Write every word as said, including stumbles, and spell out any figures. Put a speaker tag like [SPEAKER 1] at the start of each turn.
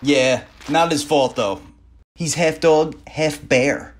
[SPEAKER 1] Yeah, not his fault though. He's half dog, half bear.